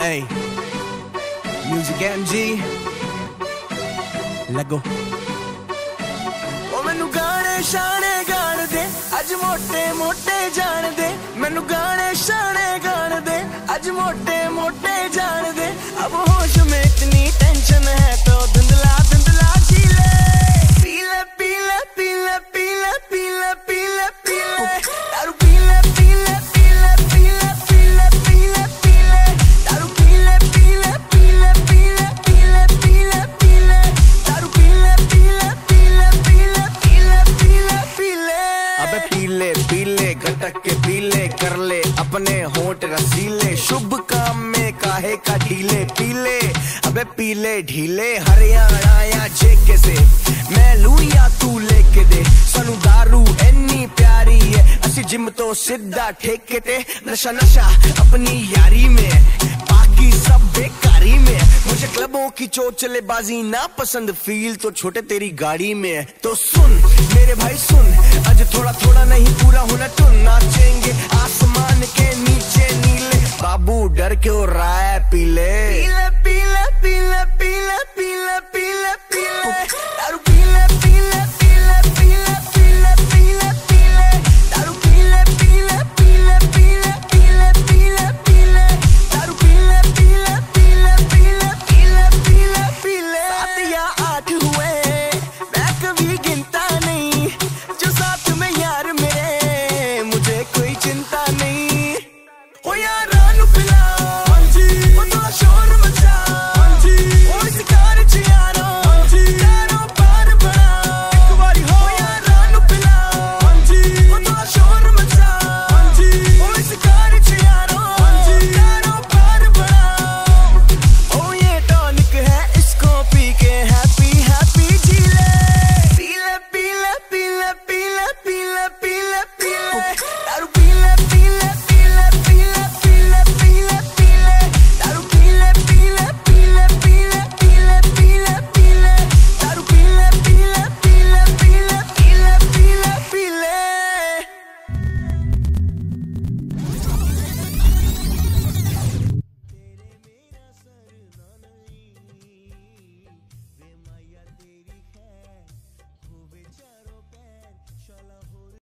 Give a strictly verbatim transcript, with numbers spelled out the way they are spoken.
Hey, Music M G, लगो। ओ मैनू गाने शाने गान दे, अज मोटे मोटे जान दे। मैनू गाने शाने गान दे, अज मोटे मोटे जान दे। अब होश में इतनी टेंशन है तो धुंधला धुंधला जी ले। पीले पीले पीले पीले पीले पीले पीले दारू पीले पीले पीले पीले पीले पीले पीले दारू पीले पीले पीले पीले पीले पीले पीले दारू पीले पीले पीले पीले पीले पीले पीले। अबे पीले पीले गटक के पीले कर ले अपने होंठ रसीले। शुभ काम में काहे का ढीले पीले। अबे पीले ढीले हरियाणा या जेके से मैं लू या तू लेके दे। सानू दारू इन्नी प्यारी है असी जिम तो सीधा ठेके ते। नशा नशा अपनी यारी में बाकी सब बेकारी में। मुझे क्लबों की चोचलेबाजी ना पसंद फील तो छोटे तेरी गाड़ी में। तो सुन मेरे भाई सुन आज थोड़ा थोड़ा नहीं पूरा होना टुन। नाचेंगे आसमान के नीचे नीले बाबू डर क्यों रहा है पीले।